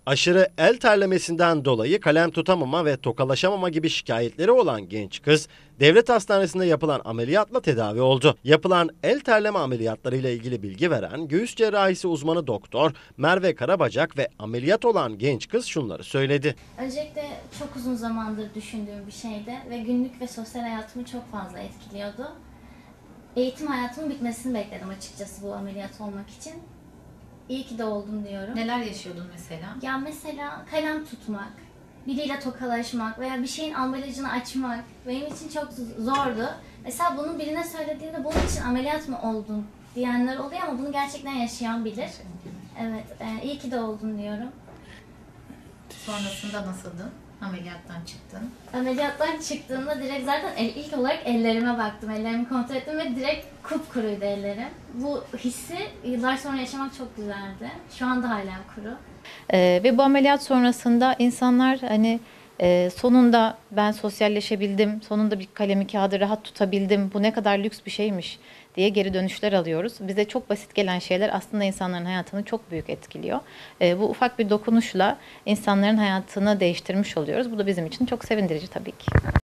Aşırı el terlemesinden dolayı kalem tutamama ve tokalaşamama gibi şikayetleri olan genç kız, devlet hastanesinde yapılan ameliyatla tedavi oldu. Yapılan el terleme ameliyatlarıyla ilgili bilgi veren göğüs cerrahisi uzmanı doktor Merve Karabacak ve ameliyat olan genç kız şunları söyledi. Öncelikle çok uzun zamandır düşündüğüm bir şeydi ve günlük ve sosyal hayatımı çok fazla etkiliyordu. Eğitim hayatımın bitmesini bekledim açıkçası bu ameliyat olmak için. İyi ki de oldum diyorum. Neler yaşıyordun mesela? Ya mesela kalem tutmak, biriyle tokalaşmak veya bir şeyin ambalajını açmak benim için çok zordu. Mesela bunu birine söylediğimde bunun için ameliyat mı oldun diyenler oluyor ama bunu gerçekten yaşayan bilir. Evet, iyi ki de oldum diyorum. Sonrasında nasıldın? Ameliyattan çıktın. Ameliyattan çıktığımda direkt zaten ilk olarak ellerime baktım. Ellerimi kontrol ettim ve direkt kupkuruydu ellerim. Bu hissi yıllar sonra yaşamak çok güzeldi. Şu anda hala kuru. Ve bu ameliyat sonrasında insanlar sonunda ben sosyalleşebildim, sonunda bir kalemi kağıdı rahat tutabildim, bu ne kadar lüks bir şeymiş diye geri dönüşler alıyoruz. Bize çok basit gelen şeyler aslında insanların hayatını çok büyük etkiliyor. Bu ufak bir dokunuşla insanların hayatını değiştirmiş oluyoruz. Bu da bizim için çok sevindirici tabii ki.